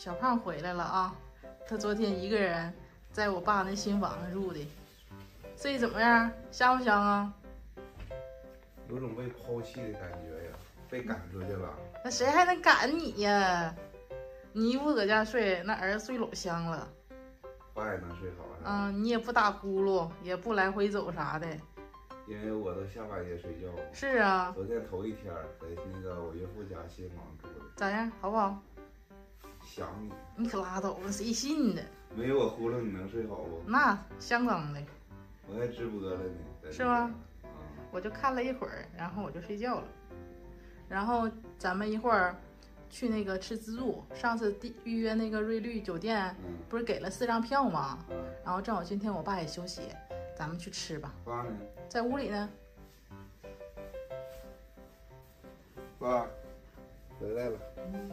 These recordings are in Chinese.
小胖回来了啊！他昨天一个人在我爸那新房子住的，睡怎么样？香不香啊？ 有种被抛弃的感觉呀，被赶出去了。 那谁还能赶你呀？你一不搁家睡，那儿子睡老香了。 爸也能睡好是吧？ 你也不打呼噜，也不来回走啥的。 因为我都下半夜睡觉。 是啊。 昨天头一天在那个我岳父家新房住的。 咋样？好不好？ 想你。 你可拉倒吧，谁信呢？ 没有我呼噜你能睡好不？ 那相当的。 我还直播了呢。 是吗？我就看了一会儿，然后我就睡觉了。然后咱们一会儿去那个吃自助。上次预约那个瑞绿酒店，不是给了4张票吗？然后正好今天我爸也休息，咱们去吃吧。 爸呢？ 在屋里呢。 爸回来了。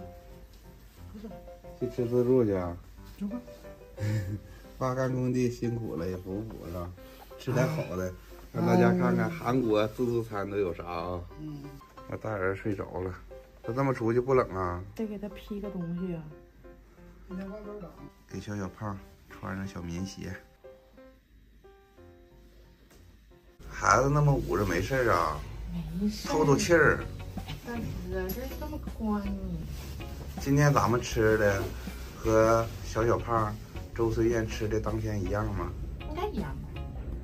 去吃自助去啊？ 走吧。 爸干工地辛苦了，也补补了，吃点好的，让大家看看韩国自助餐都有啥啊。我大人睡着了，他这么出去不冷啊？ 得给他披个东西啊。 给小胖穿上小棉鞋。孩子那么捂着没事啊？ 没事。 透气儿。 大哥，这这么宽呢？ 今天咱们吃的和小胖周岁宴吃的当天一样吗？ 应该一样吧。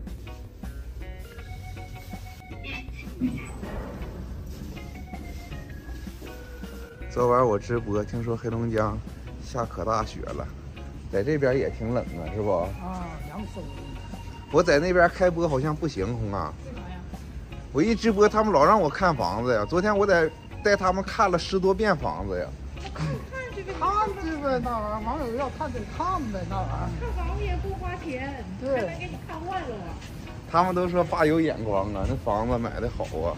昨晚我直播，听说黑龙江下可大雪了，在这边也挺冷啊，是不？ 凉风。 我在那边开播好像不行，红啊。 为啥呀？ 我一直播，他们老让我看房子呀。昨天我带他们看了10多遍房子呀。 看去呗，那玩意儿网友要看得看呗，那玩意儿。 看房子也不花钱，还能给你看坏了啊。 他们都说爸有眼光啊，那房子买的好啊。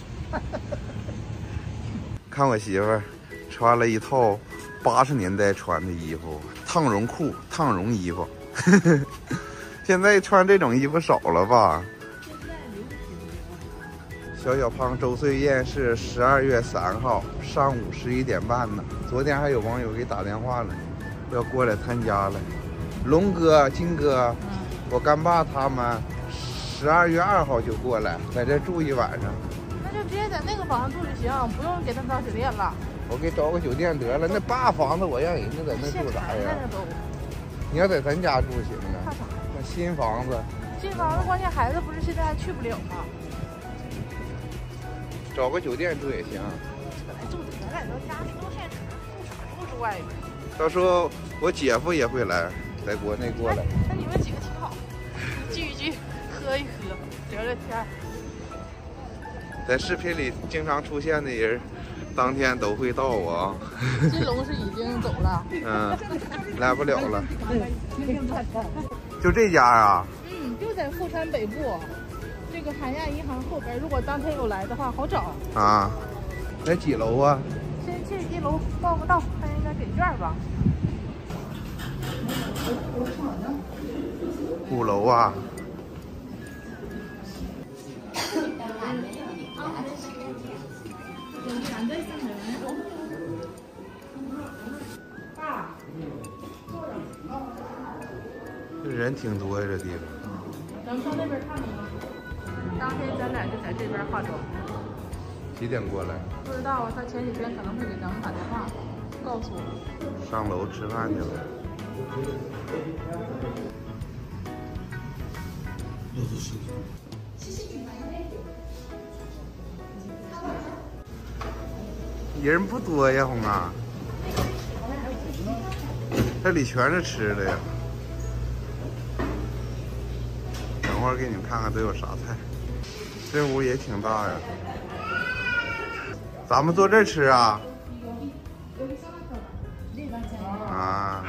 看我媳妇儿穿了一套80年代穿的衣服，烫绒裤、烫绒衣服。现在穿这种衣服少了吧？小胖周岁宴是12月3号上午11点半呢。昨天还有网友给打电话了，要过来参加了。龙哥、金哥，我干爸他们12月2号就过来，在这住一晚上。 那就直接在那个房子住就行，不用给他找酒店了。 我给找个酒店得了，那大房子我让人家在那住啥呀？你要在咱家住行啊？ 干啥？ 那新房子。 新房子关键孩子不是现在还去不了吗？ 找个酒店住也行。 本来住的，咱俩都家住现场，住啥住外边。 到时候我姐夫也会来，在国内过来。 那你们几个挺好，聚一聚，喝一喝，聊聊天。 在视频里经常出现的人，当天都会到啊。 金龙是已经走了， 来不了了。就这家啊？ 就在富山北部，这个韩亚银行后边。如果当天有来的话，好找。 啊，在几楼啊？ 先去1楼报个到，看应该给券吧。 5楼啊。这人挺多呀，这地方。 咱们上那边看看吧。当天咱俩就在这边化妆。 几点过来？ 不知道啊，他前几天可能会给咱们打电话，告诉我。 上楼吃饭去了。人不多呀，红啊。这里全是吃的呀。等会儿给你们看看都有啥菜。这屋也挺大呀。咱们坐这儿吃啊？啊。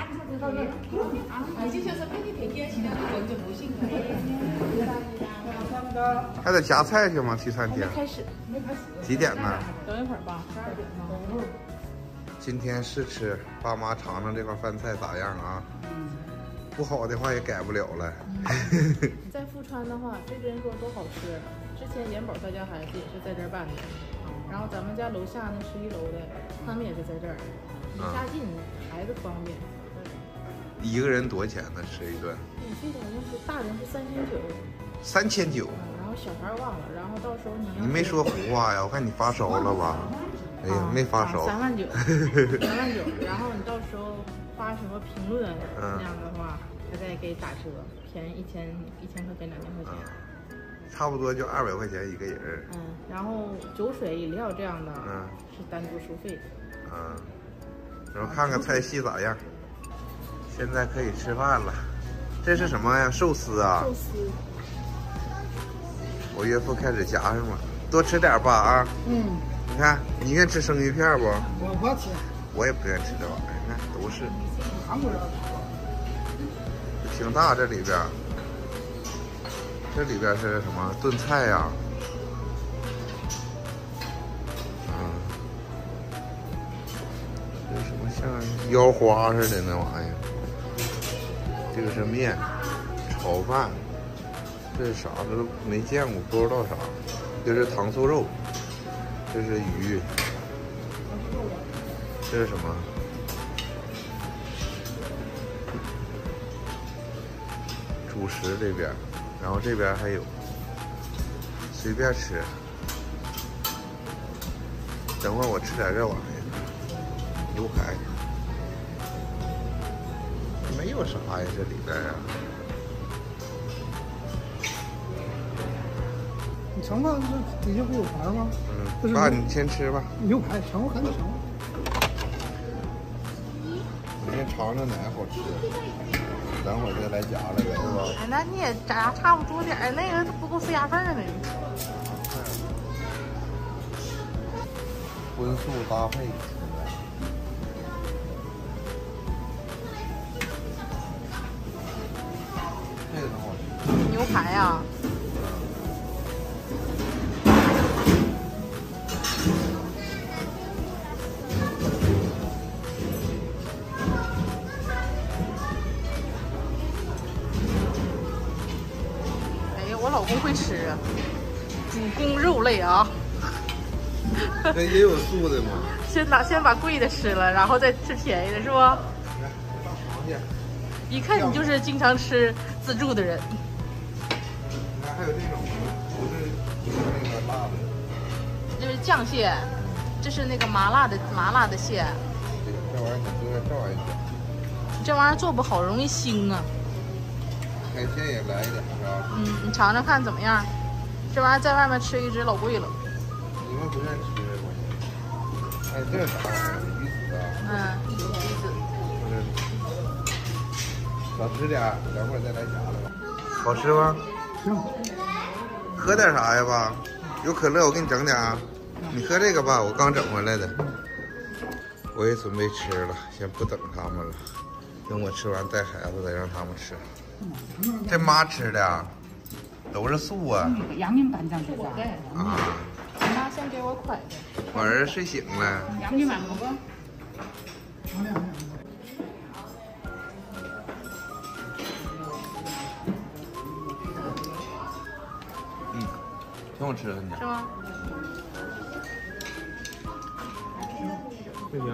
还得夹菜去吗？去餐厅？ 开始。 几点呢？ 等一会儿吧，12点吗？ 今天试吃，爸妈尝尝这块饭菜咋样啊？不好的话也改不了了。 在富川的话，这边肉都好吃。之前元宝他家孩子也是在这儿办的，然后咱们家楼下那11楼的，他们也是在这儿。 离家近，孩子方便。 一个人多少钱呢？吃一顿？ 我记得好像是大人是 3900。 3900，然后小孩忘了，然后到时候你没说胡话呀？我看你发烧了吧？哎呀，没发烧。 39000，39000，然后你到时候发什么评论，那样的话，他再给打折，便宜1000块钱、2000块钱。 差不多就200块钱一个人。 然后酒水饮料这样的，是单独收费的。 然后看看菜系咋样。现在可以吃饭了。这是什么呀？寿司啊。 寿司。 我岳父开始夹上了，多吃点吧啊。你看，你愿意吃生鱼片不？ 我不吃。 我也不愿意吃这玩意儿，你看都是。 韩国人。 挺大这里边。这里边是什么炖菜呀？这是什么像腰花似的那玩意儿？这个是面，炒饭。这是啥？这都没见过，不知道啥。这是糖醋肉，这是鱼，这是什么？主食这边。然后这边还有，随便吃。等会儿我吃点这玩意儿，牛排。没有啥呀，这里边啊。 你尝尝这底下不有盘吗？ 爸，你先吃吧。 牛排尝过，赶紧尝过。 你先尝尝哪个好吃。等会儿再来夹了呗，是吧？ 哎，那你也夹差不多点儿，那个不够塞牙缝儿呢。 荤素搭配。这个挺好吃。 牛排呀。我老公会吃主攻肉类啊。 那也有素的吗？ 先把贵的吃了，然后再吃便宜的，是不？ 来，大螃蟹。 一看你就是经常吃自助的人。 你看还有这种，不是那个辣的。 这是酱蟹，这是那个麻辣的蟹。 这玩意儿你搁这玩意儿。 这玩意儿做不好容易腥啊。 海鲜也来一点是吧？ 你尝尝看怎么样？这玩意儿在外面吃一只老贵了。 你们不愿意吃这东西？哎，这是啥玩意儿？鱼子啊？ 鱼子。 少吃点，等会儿再来夹了吧。好吃吗？ 行。 喝点啥呀，爸？有可乐，我给你整点啊。你喝这个吧，我刚整回来的。我也准备吃了，先不等他们了。等我吃完带孩子再让他们吃。这妈吃的都是素啊。 양념간장 주자。 啊。 妈先给我㧟的。 我儿子睡醒了。 양념 안 먹어？ 挺好吃的，你是吗？ 不行。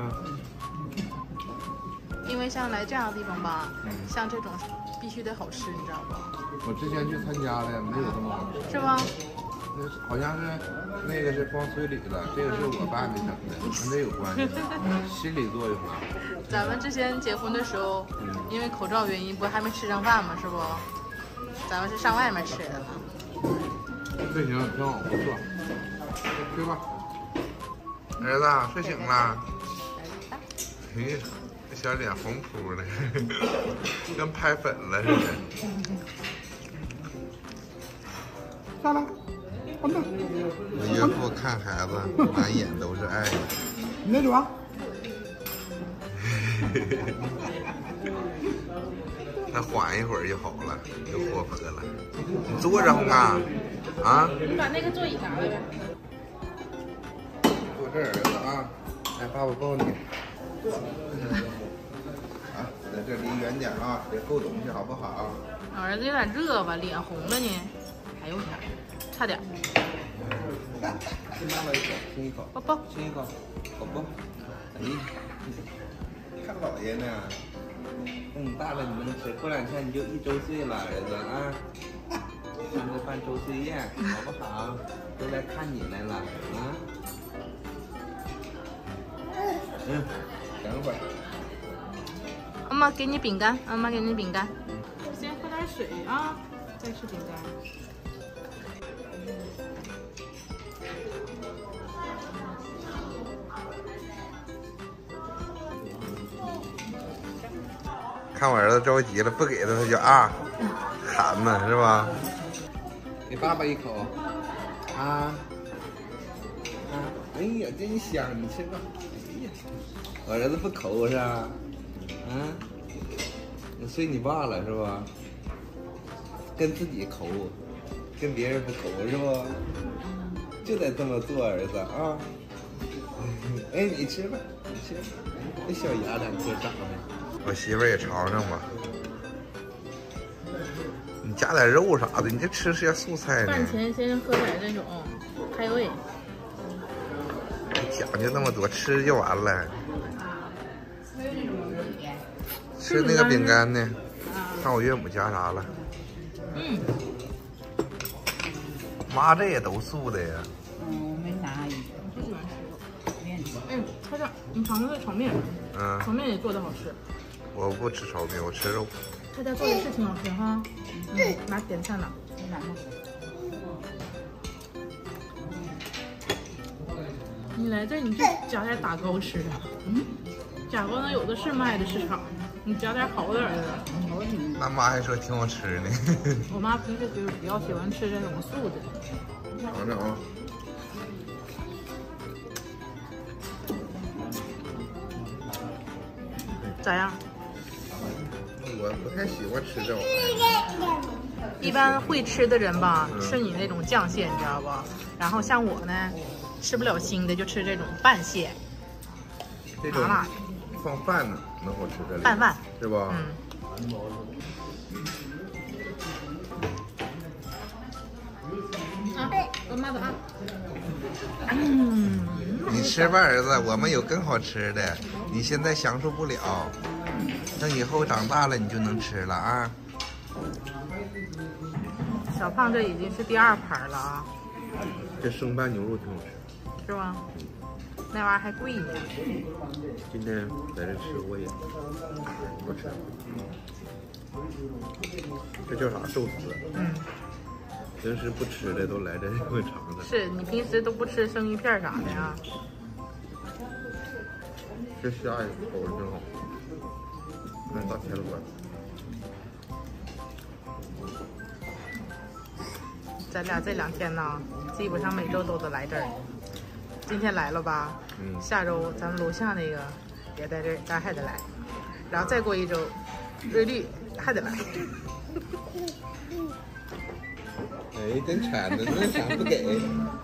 因为像来这样的地方吧，像这种必须得好吃，你知道不？ 我之前去参加的，没有这么好吃。 是吗？ 那好像是那个是光催礼的，这个是我爸给整的，跟这有关系，心理作用啊。 咱们之前结婚的时候，因为口罩原因，不还没吃上饭吗？是不？咱们是上外面吃的呢。 这行，挺好，不错。睡吧，儿子睡醒了。哎呀，这小脸红扑的，跟拍粉了似的。 下来，滚蛋！ 我岳父看孩子，满眼都是爱。 你那种。 再缓一会儿就好了，就活泼了。你坐着红啊？啊？ 你把那个座椅拿来呗。 坐这儿，儿子啊，来，爸爸抱你。啊，在这离远点啊，别够东西，好不好？ 儿子有点热吧，脸红了呢。哎呦我天，差点。 来，亲妈妈一口，亲一口， 抱抱， 亲一口，宝宝。哎。 姥爷呢。等你大了你能吃，过2天你就1周岁了，儿子啊。咱们办周岁宴，好不好？都来看你来了啊。等会儿。 妈妈给你饼干，妈妈给你饼干。先喝点水啊，再吃饼干。 看我儿子着急了，不给他他就啊喊呢，是吧？给爸爸一口，啊！哎呀，真香，你吃吧。哎呀，我儿子不抠是吧？随你爸了是吧？跟自己抠，跟别人不抠是吧？就得这么做，儿子啊！哎，你吃吧，你吃吧，那小牙2颗长的。我媳妇儿也尝尝吧。你加点肉啥的，你这吃些素菜呢？ 饭前先喝点这种开胃。 讲究那么多，吃就完了。吃那个饼干呢？看我岳母加啥了？妈，这也都素的呀。 我没拿。 我不喜欢吃肉。他这，你尝尝这炒面。炒面也做的好吃。 我不吃炒面，我吃肉。 他家做的是挺好吃哈。拿点菜呢。你拿吗？你来这，你就加点打糕吃啊。假糕呢，有的是卖的市场，你加点好点的。 那妈还说挺好吃呢。 我妈平时就是比较喜欢吃这种素的。 尝尝啊。 咋样？ 我不太喜欢吃这玩意儿。 一般会吃的人吧，吃你那种酱蟹，你知道不？然后像我呢，吃不了腥的，就吃这种拌蟹。 这种放饭呢，能好吃这里。 拌饭是吧？ 我妈的啊。 你吃吧，儿子，我们有更好吃的，你现在享受不了，等以后长大了你就能吃了啊。 小胖这已经是第2盘了啊。 这生拌牛肉挺好吃， 是吗？那玩意儿还贵呢。 今天在这吃过也好吃。这叫啥寿司？平时不吃的都来这会尝尝。 是你平时都不吃生鱼片啥的呀？ 这虾也口味真好。看大铁锅。 咱俩这2天呢，基本上每周都得来这儿。今天来了吧？下周咱们楼下那个也在这儿，咱还得来。然后再过1周，瑞丽还得来。 哎，真馋的，那啥不给？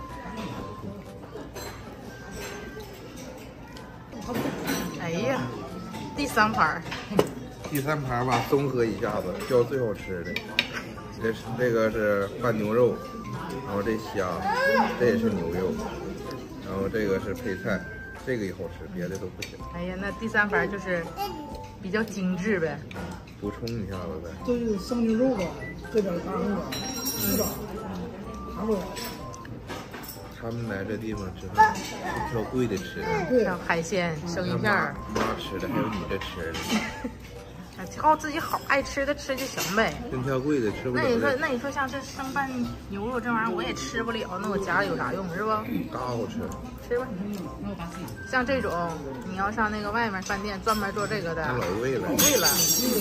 哎呀，第3盘。 第3盘吧，综合一下子，挑最好吃的。这个是拌牛肉，然后这虾，这也是牛肉，然后这个是配菜，这个也好吃，别的都不行。 哎呀，那第3盘就是比较精致呗。 补充一下子呗。 这是生牛肉吧，这边大肉吧，是吧？差不多。 他们来这地方吃饭不挑贵的吃， 像海鲜、生鱼片儿。 妈吃的，还有你这吃的。 挑自己好爱吃的吃就行呗。 真挑贵的吃不了。 那你说像这生拌牛肉这玩意儿我也吃不了，那我夹了有啥用是不？ 嘎好吃。 吃吧。像这种你要上那个外面饭店专门做这个的， 那老贵了。 贵了。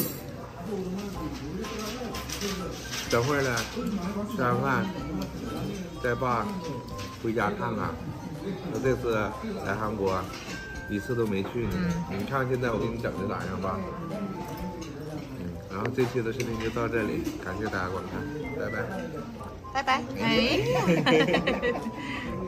等会儿呢，吃完饭带爸回家看看。我这次来韩国一次都没去呢。你看现在我给你整的咋样吧？然后这期的视频就到这里，感谢大家观看，拜拜。 拜拜。哎。